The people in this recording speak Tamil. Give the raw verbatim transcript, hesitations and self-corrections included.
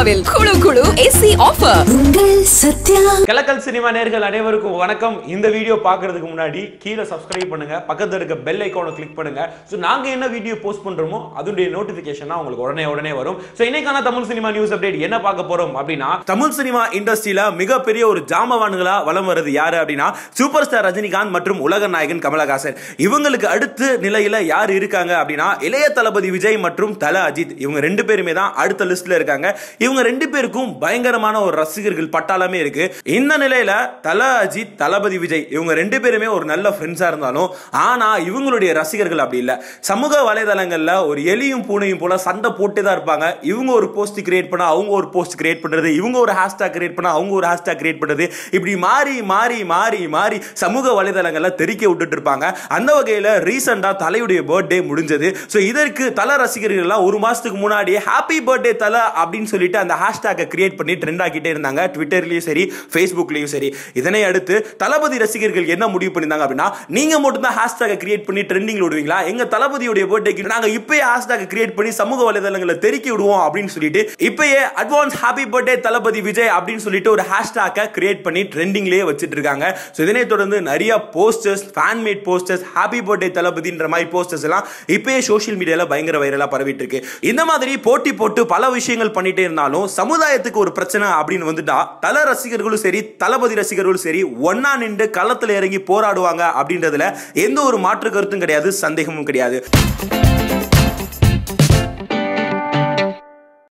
சத்யாவில் குளு குளு ஏசி ஆஃபர். உங்கள் சத்யா. கலக்கல் சினிமா நேயர்கள் அனைவருக்கும் வணக்கம். இந்த வீடியோ பார்க்கிறதுக்கு முன்னாடி கீழே சப்ஸ்கிரைப் பண்ணுங்க, பக்கத்துல இருக்க பெல் ஐகானை கிளிக் பண்ணுங்க. சோ நாங்க என்ன வீடியோ போஸ்ட் பண்றோமோ அதோட நோட்டிபிகேஷனா உங்களுக்கு உடனே உடனே வரும். சோ இன்னைக்கான தமிழ் சினிமா நியூஸ் அப்டேட் என்ன பார்க்க போறோம் அப்படினா, தமிழ் சினிமா இண்டஸ்ட்ரியில மிகப்பெரிய ஒரு ஜாமவான்களா வலம் வருது யாரு அப்படினா சூப்பர் ஸ்டார் ரஜினிகாந்த் மற்றும் உலக நாயகன் கமலஹாசன். இவங்களுக்கு அடுத்து நிலையில யார் இருக்காங்க அப்படினா இளைய தளபதி விஜய் மற்றும் தல அஜித். இவங்க ரெண்டு பேருமே தான் அடுத்த லிஸ்ட்ல இருக்காங்க. இவங்க ரெண்டு பேருக்கும் பயங்கரமான ஒரு ரசிகர்கள் பட்டாளமே இருக்கு. இந்த நிலையில தல அஜித், தளபதி விஜய் இவங்க ரெண்டு பேருமே ஒரு நல்ல ஃப்ரெண்ட்ஸா இருந்தாலும் ஆனா இவங்களுடைய ரசிகர்கள் அப்படி இல்ல. சமூக வலைதளங்கள்ல ஒரு எலியும் பூனையும் போல சண்டை போட்டு தான் இருப்பாங்க. இவங்க ஒரு போஸ்ட் கிரியேட் பண்ணா அவங்க ஒரு போஸ்ட் கிரியேட் பண்றது, இவங்க ஒரு ஹேஷ்டாக் கிரியேட் பண்ணா அவங்க ஒரு ஹேஷ்டாக் கிரியேட் பண்றது, இப்படி மாறி மாறி மாறி மாறி சமூக வலைதளங்கள்ல தெரிக்க விட்டுட்டு இருப்பாங்க. அந்த வகையில ரீசெண்டா தலையுடைய பர்த்டே முடிஞ்சது. சோ இதற்கு தல ரசிகர்கள் எல்லாம் ஒரு மாசத்துக்கு முன்னாடி ஹாப்பி பர்த்டே தல அப்படின்னு சொல்லிட்டு அந்த ஹேஷ்டாக கிரியேட் பண்ணி ட்ரெண்ட் ஆக்கிட்டே இருந்தாங்க, ட்விட்டர்லயும் சரி ஃபேஸ்புக்லயும் சரி. இதனை அடுத்து தளபதி ரசிகர்கள் என்ன முடிவு பண்ணிருந்தாங்க அப்படின்னா, நீங்க மட்டும் தான் ஹேஷ்டாக கிரியேட் பண்ணி ட்ரெண்டிங்ல விடுவீங்களா, எங்க தளபதியுடைய பர்த்டேக்கு நாங்க இப்பயே ஹேஷ்டாக கிரியேட் பண்ணி சமூக வலைதளங்களை தெரிக்கி விடுவோம் அப்படின்னு சொல்லிட்டு இப்பயே advance happy birthday Thalapathy Vijay அப்படின்னு சொல்லிட்டு ஒரு ஹேஷ்டாக கிரியேட் பண்ணி ட்ரெண்டிங்லயே வச்சிட்டு இருக்காங்க. சோ இதனை தொடர்ந்து நிறைய posters, fan made posters, happy birthday தளபதின்ற மாதிரி போஸ்டர்ஸ் எல்லாம் இப்பயே சோஷியல் மீடியால பயங்கர வைரலா பரவிட்டு இருக்கு. இந்த மாதிரி போட்டி போட்டு பல விஷயங்கள் பண்ணிட்டே இருந்தாலும் சமுதாயத்துக்கு ஒரு பிரச்சனை அப்படின்னு வந்துட்டா தல ரசிகர்களும் சரி தளபதி ரசிகர்களும் சரி ஒன்னா நின்று களத்துல இறங்கி போராடுவாங்க அப்படின்றதுல எந்த ஒரு மாற்று கருத்தும் கிடையாது, சந்தேகமும் கிடையாது.